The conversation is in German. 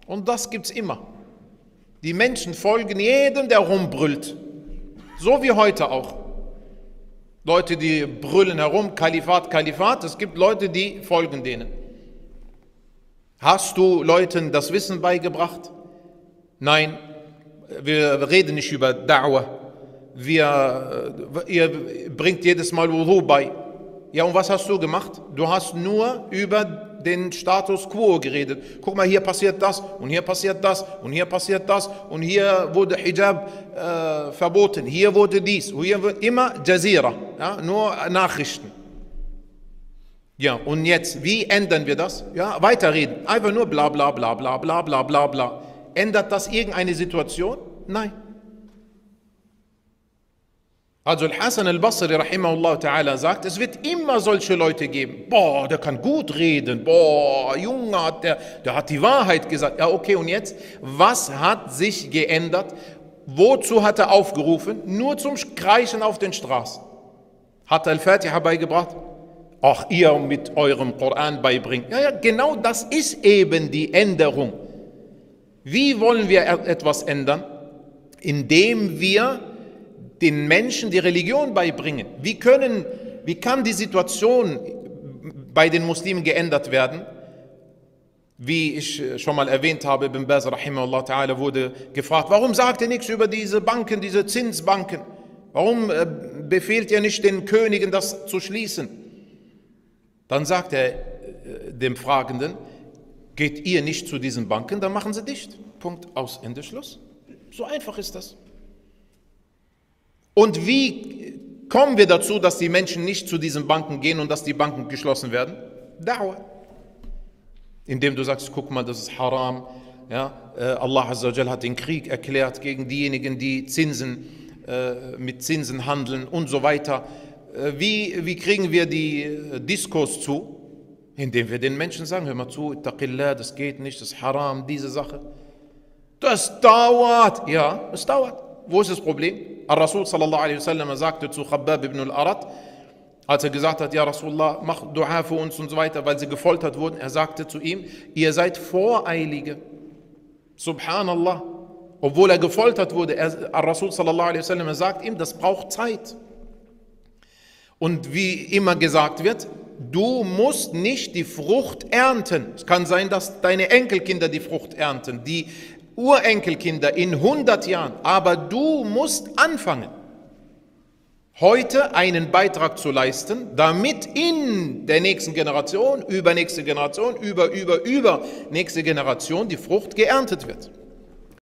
Und das gibt es immer. Die Menschen folgen jedem, der rumbrüllt. So wie heute auch. Leute, die brüllen herum, Kalifat, Kalifat. Es gibt Leute, die folgen denen. Hast du Leuten das Wissen beigebracht? Nein, wir reden nicht über Da'wah. Ihr bringt jedes Mal Wudu bei. Ja, und was hast du gemacht? Du hast nur über den Status Quo geredet. Guck mal, hier passiert das und hier passiert das und hier passiert das und hier wurde Hijab verboten, hier wurde dies und hier wird immer Jazeera, ja, nur Nachrichten. Ja, und jetzt, wie ändern wir das? Ja, weiterreden, einfach nur bla bla bla bla bla bla bla bla. Ändert das irgendeine Situation? Nein. Also Al-Hasan al-Basri rahimahullah ta'ala sagt, es wird immer solche Leute geben. Boah, der kann gut reden. Boah, Junge, der hat die Wahrheit gesagt. Ja, okay, und jetzt? Was hat sich geändert? Wozu hat er aufgerufen? Nur zum Kreischen auf den Straßen. Hat er Al-Fatiha beigebracht? Ach, ihr mit eurem Koran beibringt. Ja, genau das ist eben die Änderung. Wie wollen wir etwas ändern? Indem wir den Menschen die Religion beibringen. Wie kann die Situation bei den Muslimen geändert werden? Wie ich schon mal erwähnt habe, Ibn Baz rahimahullah ta'ala wurde gefragt, warum sagt ihr nichts über diese Banken, diese Zinsbanken? Warum befehlt ihr nicht den Königen, das zu schließen? Dann sagt er dem Fragenden, geht ihr nicht zu diesen Banken, dann machen sie dicht. Punkt, aus, Ende, Schluss. So einfach ist das. Und wie kommen wir dazu, dass die Menschen nicht zu diesen Banken gehen und dass die Banken geschlossen werden? Da'wah. Indem du sagst, guck mal, das ist haram. Ja, Allah Azza wa Jal hat den Krieg erklärt gegen diejenigen, die mit Zinsen handeln und so weiter. Wie kriegen wir die Diskos zu? Indem wir den Menschen sagen, hör mal zu, Ittaqillah, das geht nicht, das ist haram, diese Sache. Das dauert. Ja, es dauert. Wo ist das Problem? Al-Rasul sallallahu alaihi wasallam sagte zu Khabbab ibn al-Arat, als er gesagt hat, ja Rasulullah, mach Dua für uns und so weiter, weil sie gefoltert wurden, er sagte zu ihm, ihr seid Voreilige. Subhanallah. Obwohl er gefoltert wurde, Al-Rasul sallallahu alaihi wasallam sagt ihm, das braucht Zeit. Und wie immer gesagt wird, du musst nicht die Frucht ernten. Es kann sein, dass deine Enkelkinder die Frucht ernten, die Urenkelkinder in 100 Jahren, aber du musst anfangen, heute einen Beitrag zu leisten, damit in der nächsten Generation, übernächste Generation, übernächste Generation die Frucht geerntet wird.